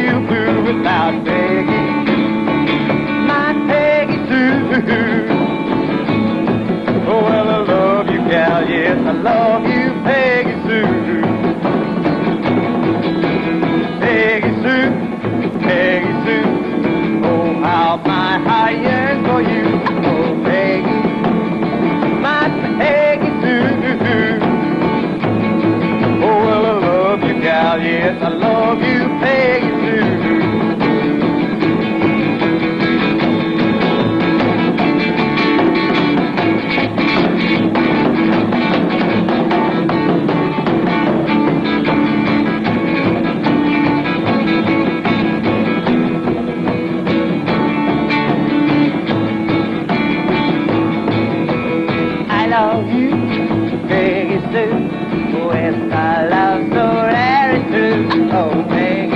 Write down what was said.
you, boo, without Peggy, my Peggy Sue. Oh, well, I love you, gal, yes, I love you, Peggy Sue. Peggy Sue, Peggy Sue. Oh, how my heart yearns for you. Oh, Peggy, my Peggy Sue. Oh, well, I love you, gal, yes, I love you, Peggy Sue. I love you, Peggy Sue, with a love so very true. Oh, Peggy.